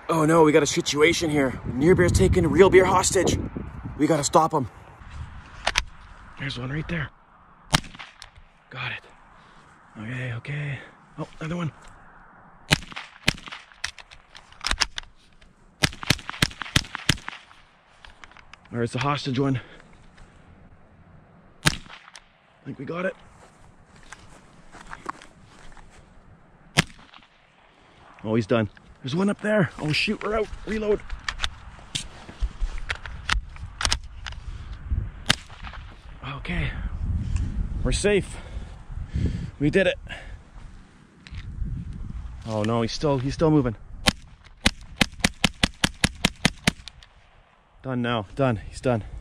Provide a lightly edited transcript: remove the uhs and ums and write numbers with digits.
Oh no, we got a situation here. Near bear's taking real bear hostage. We gotta stop him. There's one right there. Got it. Okay, okay. Oh, another one. Where's the hostage one? I think we got it. Oh, he's done. There's one up there. Oh shoot, we're out. Reload. Okay. We're safe. We did it. Oh no, he's still moving. Done now. Done. He's done.